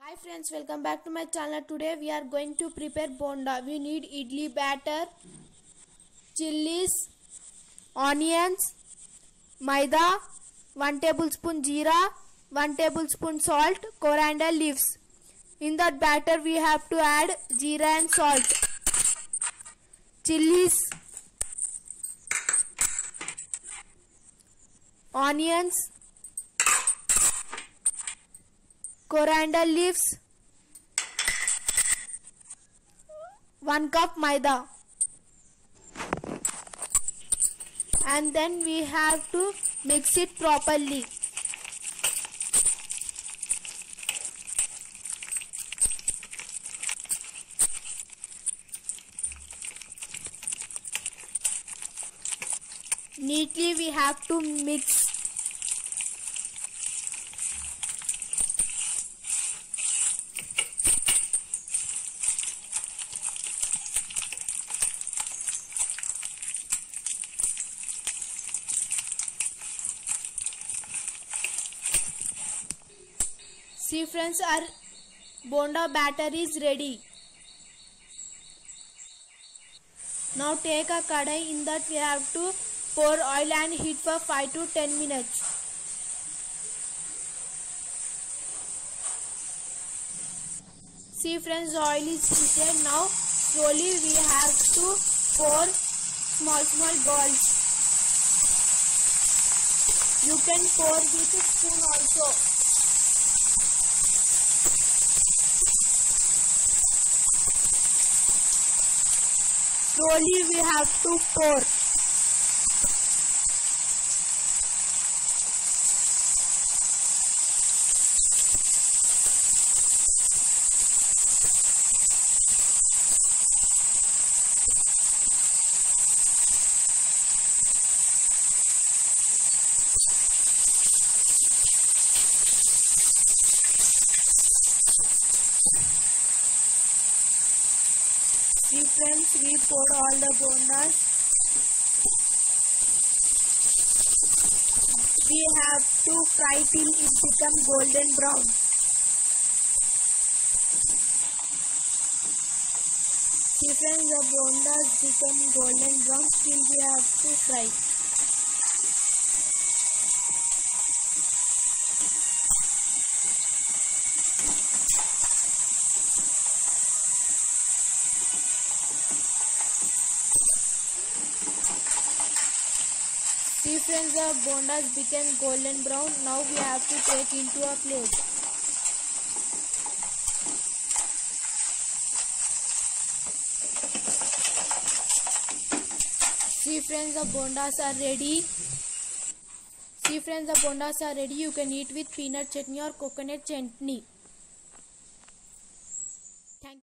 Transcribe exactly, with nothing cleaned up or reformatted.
Hi friends, welcome back to my channel. Today we are going to prepare bonda. We need idli batter, chilies, onions, maida, one tablespoon jeera, one tablespoon salt, coriander leaves. In that batter we have to add jeera and salt, chilies, onions, coriander leaves, one cup maida, and then we have to mix it properly. Neatly we have to mix. See friends, our bonda batter is ready. Now take a kadai. In that we have to pour oil and heat for five to ten minutes. See friends, the oil is heated. Now slowly we have to pour small small balls. You can pour with a spoon also. Slowly we have to pour. See friends, we poured all the bondas. We have to fry till it becomes golden brown. See friends, the bondas become golden brown. Still we have to fry. See friends, the bondas became golden brown. Now we have to take into a plate. See friends, the bondas are ready. See friends, the bondas are ready. You can eat with peanut chutney or coconut chutney.